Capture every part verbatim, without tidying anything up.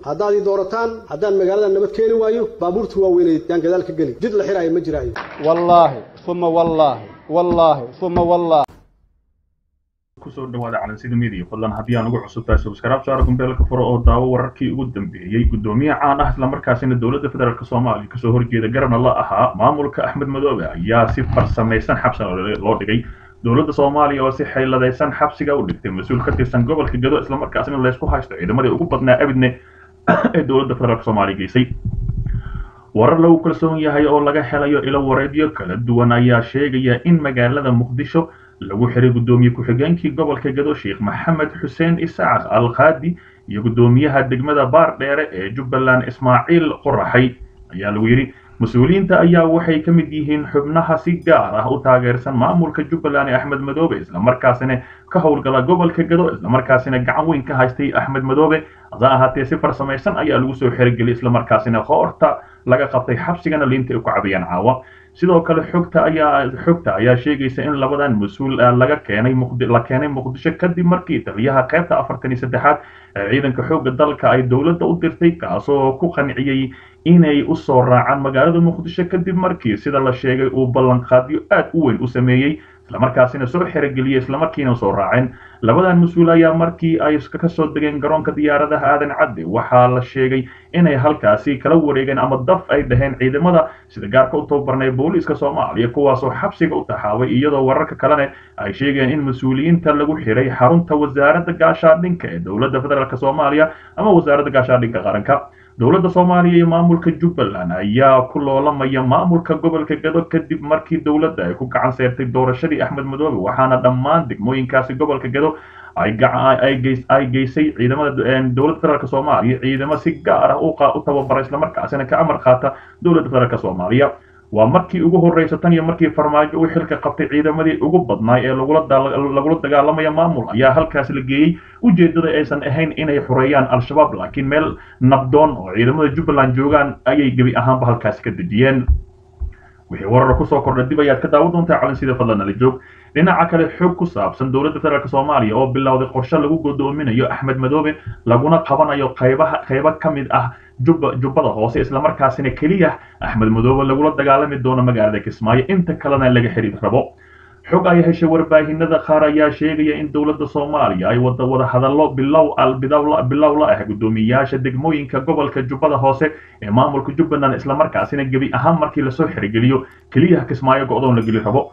haddaad doorataan haddaan magaalada nabad keeni waayo baabuurtu waa weynayd yaan gadaal ka geli jid la xiraayo ma jiraayo wallaahi thumma wallaahi wallaahi thumma wallaahi kusoo dhawaada calansida media fadlan haddii aan ugu cusubtahay subscribe saar kumbeelka furo oo daawo wararkii ugu dambeeyay gudoomiyaha caan ah isla markaasina dowladda federaalka Soomaaliya kasoo horjeeda garabna la ahaa maamulka Axmed Madoobe ayaa si farsamaysan xabsan loo dhigay dowladda Soomaaliya oo si xeeladaysan xabsiga u dhigtay mas'uul ka tirsan gobolka Gado isla markaasina la isku haysto ciidamadii ugu badnaa abidne ee dowladda federaalka Soomaaliya geysay warar lagu kalsoon yahay oo laga helayo ilo wareedyo kala duwan ayaa sheegaya in magaalada Muqdisho lagu xiray gudoomiye ku-xigeenkii gobolka Gado Sheekh Maxamed Xuseen Isaaq Al-Qaadi iyo gudoomiyaha degmada Baardheere ee Jubbaland Ismaaciil Qoraxay ayaa lagu yiri mas'uuliyiinta ayaa waxay ka mid yihiin xubnaha si gaar ah u taageersan maamulka Jubbaland Axmed Madoobe isla markaasina ka howlgala gobolka Gado isla markaasina gacan weyn ka haystay Axmed Madoobe hada ahaatee si farsamaysan ayaa lagu soo xirigeliyay isla markaasina qoorta laga qabtay xabsigana liinta ay ku cabiyaan caawa sidoo kale xogta ayaa xogta ayaa sheegaysa in labadan mas'uul laga keenay Muqdisho la keenay Muqdisho kadib markii taliyaha qaybta afartan iyo saddexaad ee ciidanka xoogga dalka ay dowladda u dirtay kaasoo ku qanciyay inay u soo raacaan magaalada Muqdisho kadib markii sida la sheegay uu ballan qaadyo aad u weyn u sameeyay isla markaasina soo xirigeliyay isla markiina soo raaceen labadan mas'uul ayaa markii ay ka soo degeen garoonka diyaaradaha aadan cadde waxaa la sheegay inay halkaasi kala wareegeen ama daf ay dhaheen ciidamada sida gaarka u tababarnay booliiska Soomaaliya kuwaasoo xabsiga u taxaabay iyadoo wararka kalena ay sheegeen in mas'uuliyiinta lagu xiray xarunta wasaaradda gaashaandhigga ee dowladda federaalka Soomaaliya ama wasaaradda gaashaandhigga qaranka dowladda Soomaaliya iyo maamulka Jubbaland ayaa ku loolamaya maamulka gobolka Gado kadib markii dowladda ay ku gacan saartay doorashadii Axmed Madoobe waxaana dhammaan degmooyinkaasi gobolka Gado ay gacan ay geys ay geysay ciidamada dowladda federaalka Soomaaliya ciidamo si gaar ah u tababaray isla markaasina ka amar qaata dowladda federaalka Soomaaliya waa markii ugu horeysay tan iyo markii farmaajo uu xilka qabtay ciidamadii ugu badnaa ee lagu lagu dagaalamaya maamul ayaa halkaas la geeyay ujeedada aysan ahayn inay xureeyaan al-shabaab laakiin meel nabdoon oo ciidamada Jubbaland joogaan ayay gabi ahaanba halkaas ka dejiyeen wixii warar ku soo kordhay dib ayaad ka daawan doontaa calansida fadlan la joog dhinaca kale xog ku saabsan dowladda federaalka Soomaaliya oo bilowday qorshe lagu godoominayo Axmed Madoobe laguna qabanayo qaybaha qaybo kamid ah jubbada hoose isla markaasina kaliya Axmed Madoobe lagu dagaalami doono magaalada Kismaayo inta kalena laga xiriir rabo xog ay heshay warbaahinada qaar ayaa sheegaya in dowladda Soomaaliya ay wada wada hadallo bilow al bidawla bilowla ah gudoomiyaasha degmooyinka gobolka Jubbada Hoose ee maamulka Jubbaland isla markaasina gabi ahaan markii la soo xirigeliyo kaliya Kismaayo go'doon la geli rabo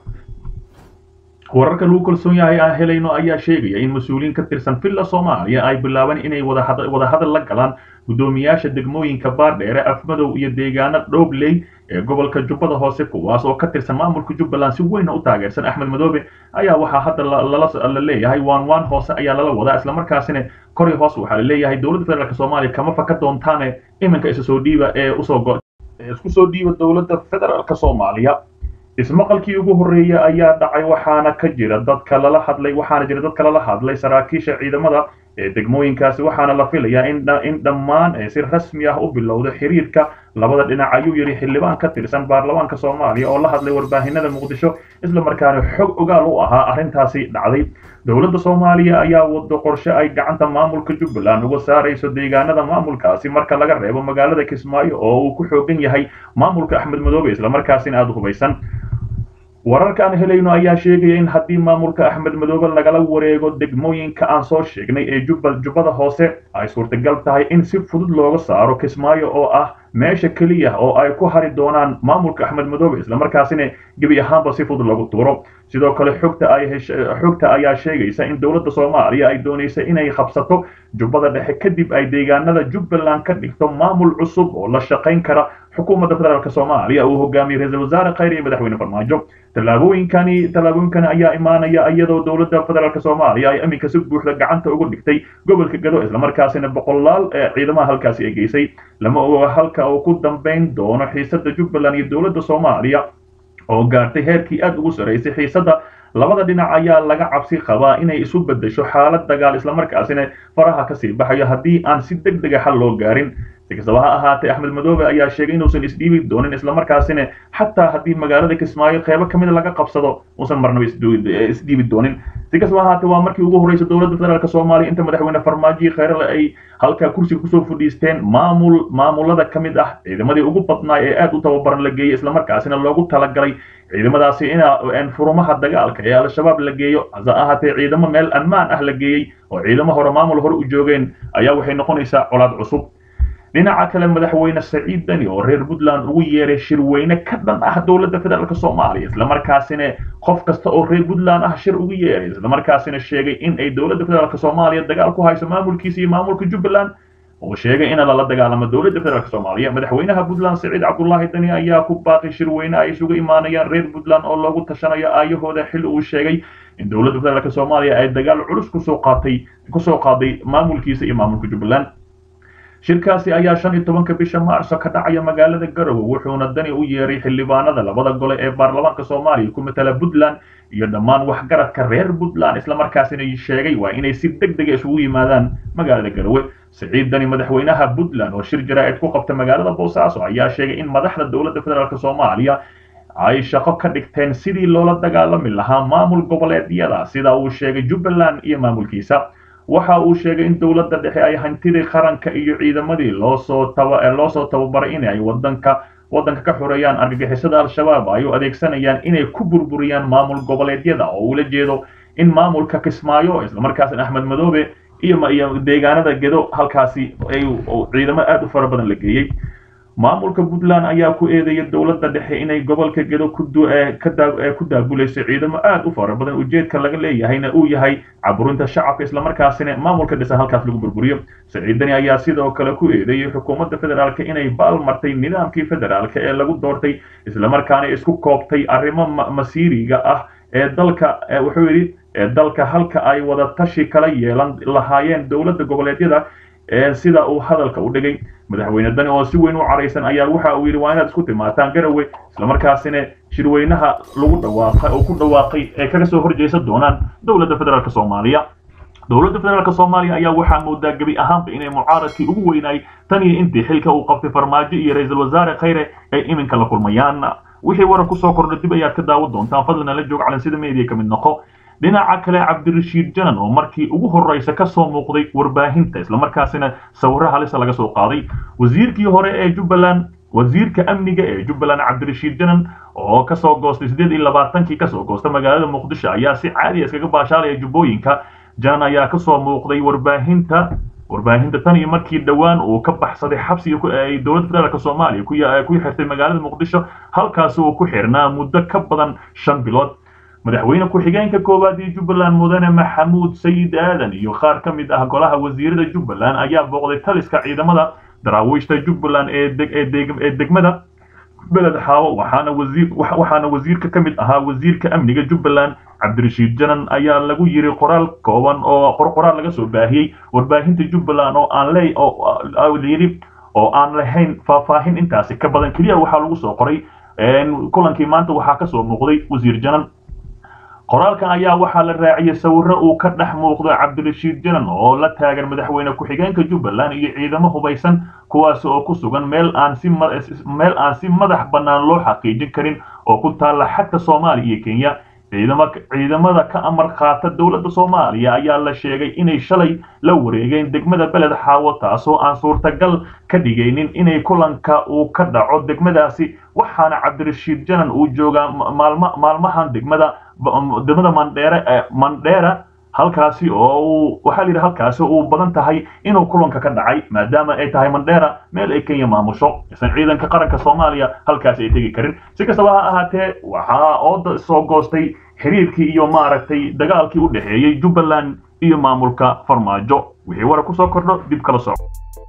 wararka lagu kalsoon yahay aan helayno ayaa sheegaya in mas'uuliyiin ka tirsan Villa Soomaaliya ay bilaabeen inay wada wada hadal la galaan gudoomiyaasha degmooyinka Baardheere Afmadow iyo deegaanada Dhobley ee gobolka Jubbada Hoose kuwaas oo ka tirsan maamulka Jubbaland si weyn u taageersan Axmed Madoobe ayaa waxa hadda la leeyahay waan waan hoose ayaa lala wadaa isla markaasina kori hoos waxa la leeyahay dowladda federaalka Soomaaliya kama faka doontaan iminka isa soo dhiiba ee u soo go isku soo dhiiba dowladda federaalka Soomaaliya ismaqalkii ugu horeeyay ayaa dhacay waxaana ka jira dadka lala hadlay waxaana jira dadka lala hadlay saraakiisha ciidamada ee degmooyinkaasi waxaana la filayaa in in dhammaan ay si rasmi ah u bilowdo xiriirka labada dhinac ayuu yiri xildhibaan ka tirsan baarlamaanka Soomaaliya oo la hadlay warbaahinada Muqdisho isla markaana xog ogaal u ahaa arrintaasi dhacday dowladda Soomaaliya ayaa wado qorshe ay gacanta maamulka Jubbaland uga saarayso deegaanada maamulkaasi marka laga reebo magaalada Kismaayo oo uu ku xoogan yahay maamulka Axmed Madoobe isla markaasina aad u hubaysan wararka aan helayno ayaa sheegaya in haddii maamulka Axmed Madoobe lagala wareego degmooyinka aan soo sheegnay ee Jubbada Hoose ay suurtagal tahay in si fudud looga saaro Kismaayo oo ah meesha kaliya oo ay ku hari doonaan maamulka Axmed Madoobe isla markaasina gabi ahaanba si fudud lagu tuuro sidoo kale xogta ay xogta ayaa sheegaysa in dowladda Soomaaliya ay doonayso inay qabsato Jubbada Dhexe kadib ay deegaanada Jubbaland ka dhigto maamul cusub oo la shaqayn kara xukuumadda federaalka Soomaaliya uu hogaamiyo ra'iisul wasaare Khayri madaxweyne Farmaajo talaabooyinkani talaabooyinkani ayaa imaanaya iyadoo dowladda federaalka Soomaaliya ay aminka si buuxda gacanta ugu dhigtay gobolka Gado isla markaasina boqolaal ciidamada halkaasi ay geysay lama oga halka oo ku dambeyn doono xiisadda Jubbaland iyo dowladda Soomaaliya oo gaartay heerkii aad ugu sareysay xiisadda labada dhinac ayaa laga cabsi qabaa inay isu bedesho xaalad dagaal isla markaasina faraha ka sii baxayo haddii aan si degdeg ah xal loo gaarin si kastaba ha ahaatee Axmed Madoobe ayaa sheegay inuusan isdhiibi doonin isla markaasina xataa haddii magaalada Kismaayo qaybo kamid laga qabsado uusan marnaba isdhiibi doonin si kastaba ha ahaatee waa markii ugu horeysay dowladda federaalka Soomaaliya inta madaxweyne Farmaajo Khayre ay halka kursi ku soo fadhiisteen maamul maamulada kamid ah ciidamadii ugu badnaa ee aad u tababaran la geeyay isla markaasina loogu talagalay ciidamadaasi in aan furumaha dagaalka ee al-shabaab la geeyo hase ahaatee ciidamo meel ammaan ah la geeyay oo ciidamo hore maamul hore u joogeen ayaa waxay noqonaysaa colaad cusub dhinaca kale madaxweyne Saciid Dani oo reer Puntland ugu yeeray shirweyne ka dhan ah dowladda federaalka Soomaaliya isla markaasina qof kasta oo reer Puntland ah shir ugu yeeray isla markaasina sheegay in ay dowladda federaalka Soomaaliya dagaal ku hayso maamulkiisa iyo maamulka Jubbaland oo sheegay in la dagaalamo dowladda federaalka Soomaaliya madaxweynaha Puntland Saciid Cabdullaahi Dani ayaa ku baaqay shirweyne ay isugu imaanayaan reer Puntland oo loogu tashanayo aayahooda xil uu sheegay in dowladda federaalka Soomaaliya ay dagaal culus ku soo qaatay ku soo qaaday maamulkiisa iyo maamulka Jubbaland shirkaasi ayaa shan iyo tobanka bisha Maarso ka dhacaya magaalada Garowe wuxuuna Dani u yeeray xildhibaanada labada gole ee baarlamaanka Soomaaliya ku matala Puntland iyo dhammaan waxgaradka reer Puntland isla markaasina sheegay waa inay si degdeg ah isugu yimaadaan magaalada Garowe Saciid Dani madaxweynaha Puntland oo shir jaraa'id ku qabtay magaalada Boosaaso ayaa sheegay in madaxda dowladda federaalka Soomaaliya ay shaqo ka dhigteen sidii loola dagaalami lahaa maamul goboleedyada sida uu sheegay Jubbaland iyo maamulkiisa waxa uu sheegay in dowladda dhexe ay hantidii qaranka iyo ciidamadii loo soo taba loo soo tababaray in ay wadanka wadanka ka xoreeyaan argagixisada al-shabaab ay u adeegsanayaan inay ku burburiyaan maamul goboleedyada oo ula jeedo in maamulka Kismaayo isla markaasina Axmed Madoobe iyo deegaanada Gedo halkaasi ay ciidamo aad u fara badan la geeyay maamulka Puntland ayaa ku eedeeyay dowladda dhexe inay gobolka Gedo ku ku daabuleysay ciidamo aad u fara badan ujeedka laga leeyahayna uu yahay caburinta shacabka isla markaasina maamulka dhisa halkaas lagu burburiyo Saciid Dani ayaa sidoo kale ku eedeeyay xukuumadda federaalka inay baalmartay nidaamkii federaalka ee lagu doortay isla markaana isku koobtay arrimo masiiriga ah ee dalka wuxuu yiri dalka halka ay wada tashi kala yeelan lahaayeen dowladda goboleedyada ee sida uu hadalka u dhigay madaxweyne Dani oo si weyn u careysan ayaa waxa uu yiri waa inaad isku timaataan Garowe isla markaasina shirweynaha lagu dhawaaqay oo ku dhawaaqay ee kaga soo horjeesa doonaan dowladda federaalka Soomaaliya dowladda federaalka Soomaaliya ayaa waxa moodaa gabi ahaanba inay mucaaradkii ugu weynay tan iyo intii xilka uu qabtay Farmaajo iyo ra'iisul wasaare Khayre ay iminka la kulmayaan wixii warar ku soo kordhay dib ayaad ka daawan doontaan fadlan la joog calansida media kamid noqo dhinaca kale Cabdirashiid Janan oo markii ugu horeysa ka soo muuqday warbaahinta isla markaasina sawirro halis laga soo qaaday wasiirkii hore ee Jubbaland wasiirka amniga ee Jubbaland Cabdirashiid Janan oo ka soo goostay siddeed iyo labaatan-kii ka soo goostay magaalada Muqdisho ayaa si caadi ah iskaga baashaalaya Jubbooyinka Janan ayaa ka soo muuqday warbaahinta warbaahinta tan iyo markii dhawaan uu ka baxsaday xabsiga ku ay dowladda federaalka Soomaaliya ku ku xirtay magaalada Muqdisho halkaas oo ku xirnaa muddo ka badan shan bilood madaxweyne ku xigeenka koowaad ee Jubbaland mudane Maxamuud Sayid Aadan iyo qaar ka mid ah golaha wasiirada Jubbaland ayaa booqday taliska ciidamada daraawiishta Jubbaland ee deg ee degmada beled xaawo waxaana wasiir waxaana wasiirka ka mid ahaa wasiirka amniga Jubbaland Cabdirashiid Janan ayaa lagu yiri qoraal kooban oo qoraal laga soo baahiyay warbaahinta Jubbaland oo aan leey oo yiri oo aan lahayn faahfaahin intaasi ka badan kaliya waxa lagu soo qoray kulankii maanta waxa ka soo muuqday wasiir Janan qoraalkan ayaa waxaa la raaciyay sawirro uu ka dhex muuqdo Cabdirashiid Janan oo la taagan madaxweyne ku xigeenka Jubbaland iyo ciidamo hubaysan kuwaas oo ku sugan meel aan si meel aan si madax bannaan loo xaqiijin karin oo ku taala xadka Soomaaliya iyo Kenya ciidamada ciidamada ka amar qaata dowladda Soomaaliya ayaa la sheegay inay shalay la wareegeen degmada beled xaawo taasoo aan suurtagal ka dhigaynin inay kulanka uu ka dhaco degmadaasi waxaana Cabdirashiid Janan uu joogaa maalma maalmahan degmada degmada Mandheera Mandheera halkaasi oo waxa la yiraahdaa halkaasi oo badan tahay inuu kulanka ka dhacay maadaama ay tahay Mandheera meel ay Kenya maamusho isan ciidanka qaranka Soomaaliya halkaasi ay tagi karin si kastaba ha ahaatee waxa oo soo goostay xiriirkii iyo maaragtay dagaalkii u dhaxeeyay Jubbaland iyo maamulka Farmaajo wixii war ku soo kordho dib kala soo